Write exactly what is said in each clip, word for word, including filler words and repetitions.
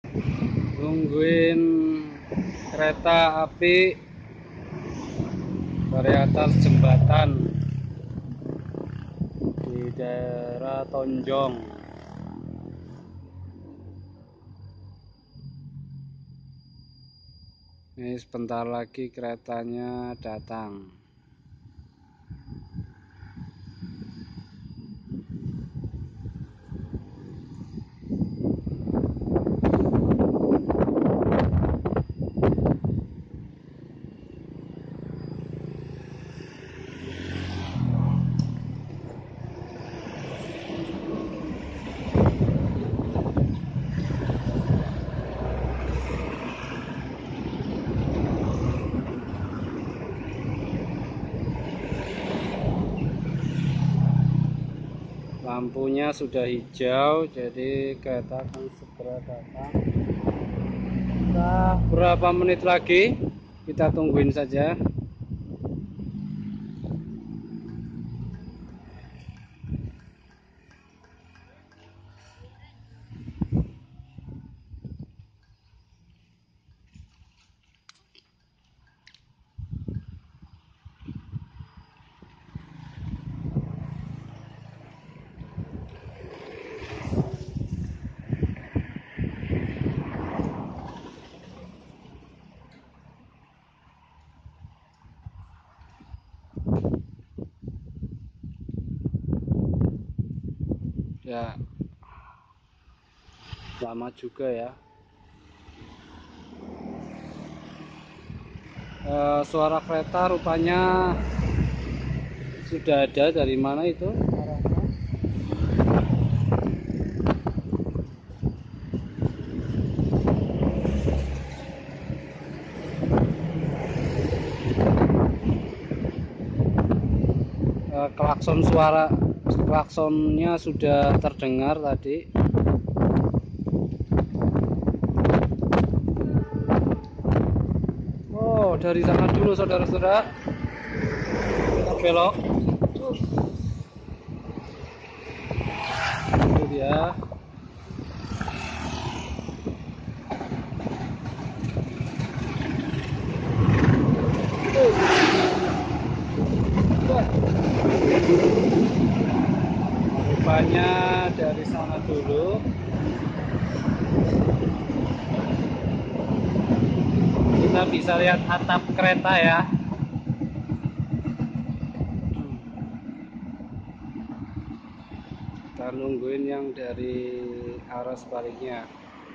Nungguin kereta api dari atas jembatan di daerah Tonjong. Ini sebentar lagi keretanya datang. Lampunya sudah hijau, jadi kereta akan segera datang. Nah, berapa menit lagi? Kita tungguin saja. Ya, lama juga ya. E, suara kereta rupanya sudah ada. Dari mana itu arahnya? E, klakson suara klaksonnya sudah terdengar tadi. Oh, dari sana dulu saudara-saudara. Kita belok. Itu dia. Rupanya dari sana dulu. Kita bisa lihat atap kereta ya. Kita nungguin yang dari arah sebaliknya.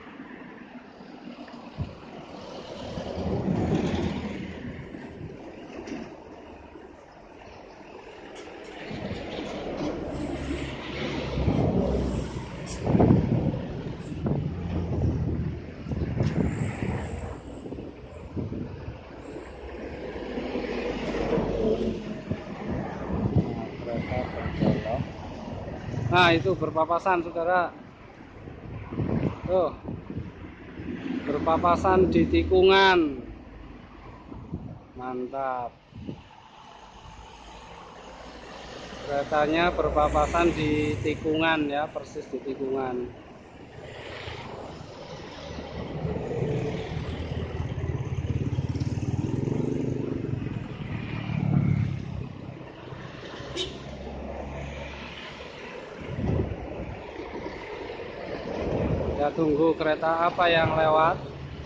Nah, itu berpapasan saudara. Tuh, berpapasan di tikungan. Mantap. Keretanya berpapasan di tikungan ya, persis di tikungan. Kita tunggu kereta apa yang lewat.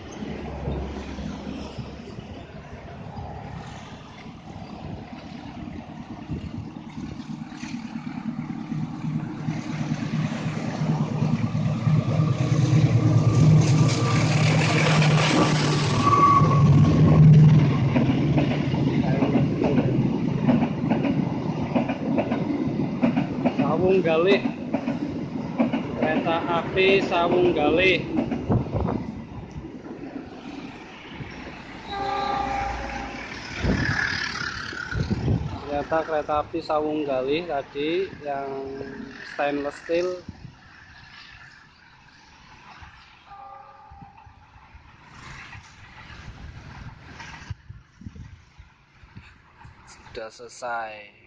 Sawung Galih, kereta api Sawung Galih. Ternyata kereta api Sawung Galih tadi yang stainless steel sudah selesai.